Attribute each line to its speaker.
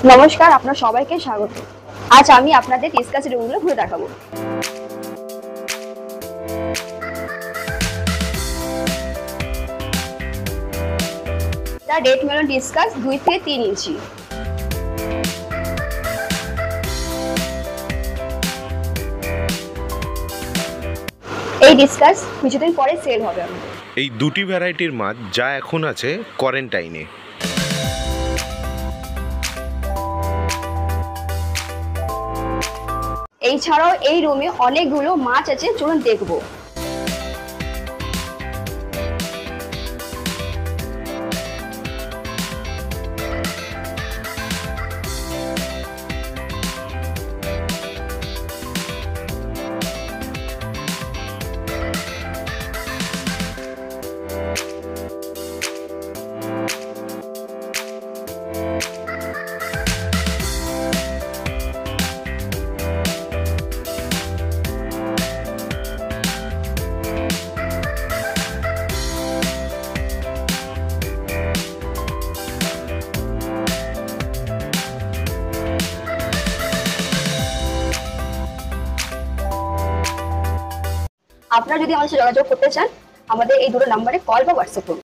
Speaker 1: নমস্কার, আপনার সবাইকে স্বাগত। আজ আমি আপনাদের ডিসকাস রুমগুলো ঘুরে দেখাবো। দা রেড মেলন ডিসকাস 2 থেকে 3 ইঞ্চি। এই ডিসকাস কিছুদিন পরে সেল হবে।
Speaker 2: এই দুটি ভ্যারাইটির মাছ যা এখন আছে কোয়ারেন্টাইনে।
Speaker 1: এছাড়াও এই রুমে অনেকগুলো মাছ আছে, চলুন দেখবো। আপনারা যদি আমাদের সাথে যোগাযোগ করতে চান, আমাদের এই দুটো নাম্বারে কল বা হোয়াটসঅ্যাপ করুন।